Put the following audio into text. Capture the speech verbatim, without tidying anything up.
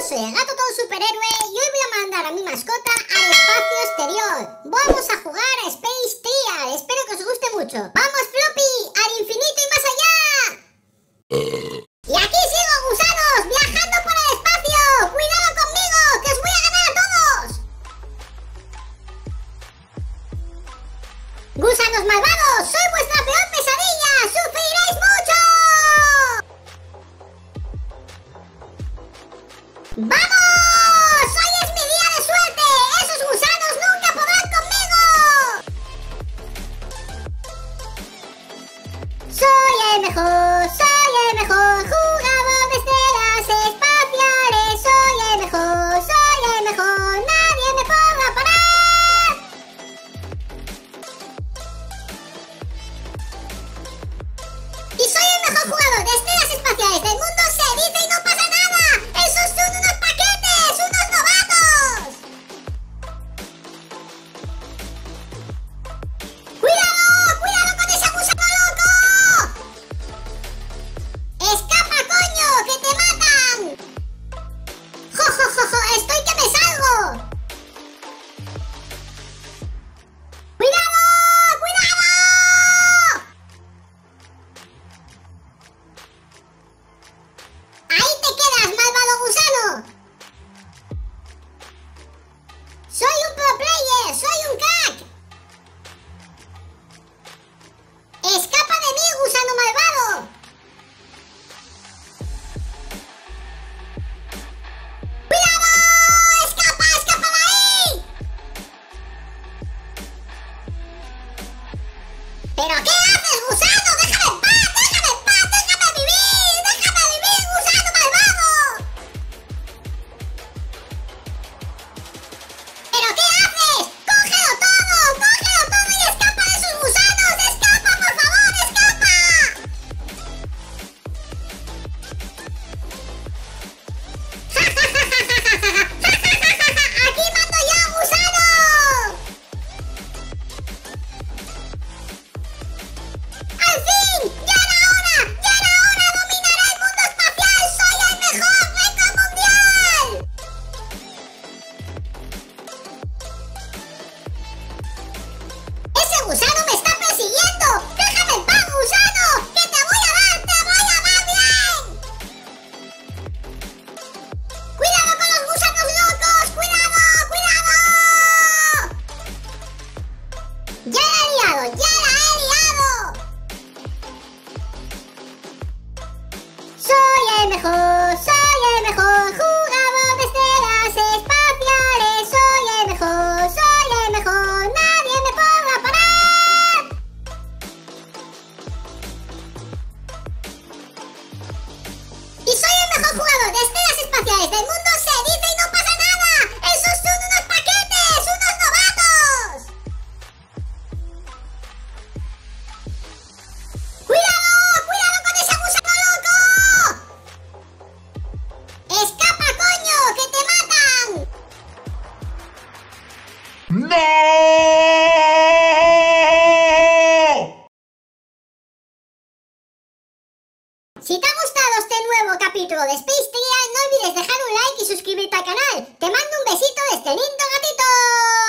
soy el gato todo superhéroe y hoy voy a mandar a mi mascota al espacio exterior. Vamos a jugar a Space Trial, espero que os guste mucho. ¡Vamos, Floppy! ¡Al infinito y más allá! Y aquí sigo, gusanos, viajando por el espacio. ¡Cuidado conmigo, que os voy a ganar a todos! ¡Gusanos malvados! ¡Soy vuestra peor pesadilla! ¡Sufriréis mucho! ¡Vamos! ¡Hoy es mi día de suerte! ¡Esos gusanos nunca podrán conmigo! ¡Soy el mejor! ¡Soy el mejor! ¡Jugador de estrellas espaciales! ¡Soy el mejor! ¡Soy el mejor! ¡Nadie me podrá parar! ¡Y soy el mejor jugador de estrellas espaciales del mundo! ¡Se dice y no pasa nada! ¡Esos son unos paquetes! ¡Unos novatos! ¡Cuidado! ¡Cuidado con ese gusano loco! ¡Escapa, coño! ¡Que te matan! ¡Jo, jo, jo, jo! ¡Estoy que me salgo! ¡Cuidado! ¡Cuidado! ¡Ahí te quedas, malvado gusano! ¡Soy un pro player! ¡Soy un crack! ¡Escapa de mí, gusano malvado! ¡Cuidado! ¡Escapa! ¡Escapa de ahí! ¿Pero qué haces, gusano? ¡Déjame en paz! ¡Déjame en paz! ¡Déjame vivir! ¡Déjame vivir, gusano malvado! ¿Pero qué haces? ¡Cógelo todo! ¡Cógelo todo y escapa de esos gusanos! ¡Escapa, por favor! ¡Escapa! ¡Ja, ja, ja, ja, ja, ja, ja! ¡Ja, ja, ja, ja, ja! ¡Aquí mando yo, gusano! ¡Al fin! ¡Ya era hora! ¡Ya era hora! ¡Dominaré el mundo espacial! ¡Soy el mejor récord mundial! ¡Ese gusano me está persiguiendo! ¡Déjame en paz, gusano! ¡Que te voy a dar! ¡Te voy a dar bien! ¡Cuidado con los gusanos locos! ¡Cuidado! ¡Cuidado! ¡Ya la he liado! ¡Ya la he liado! Soy el mejor, soy el mejor jugador de estrellas espaciales. Soy el mejor, soy el mejor, nadie me podrá parar. Y soy el mejor jugador de estrellas espaciales del mundo, se dice y no pasa nada. Esos son unos paquetes, unos novatos. ¡Cuidado! ¡Cuidado con ese gusano loco! ¡Escapa, coño! ¡Que te matan! ¡No! Si te ha gustado este nuevo capítulo de Space Trial, no olvides dejar un like y suscribirte al canal. Te mando un besito de este lindo gatito.